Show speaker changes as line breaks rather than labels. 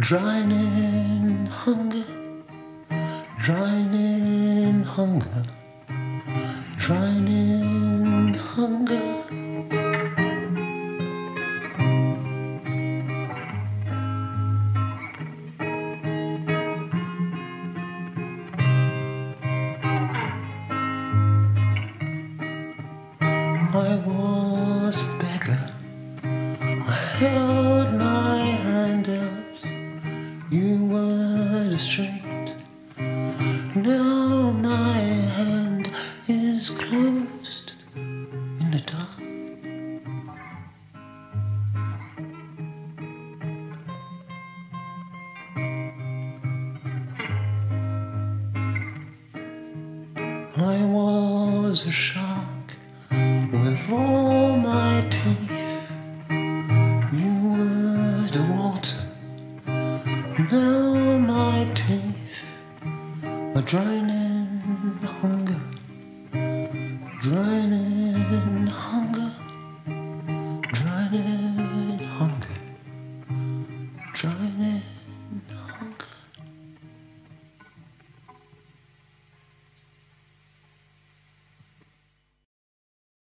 Drowning hunger, drowning hunger, drowning hunger. I was a beggar, I held my hand out, you were the street. Now my hand is closed in the dark. I was a shark with all my teeth, you were the water. Now my teeth are drowning hunger, drowning hunger.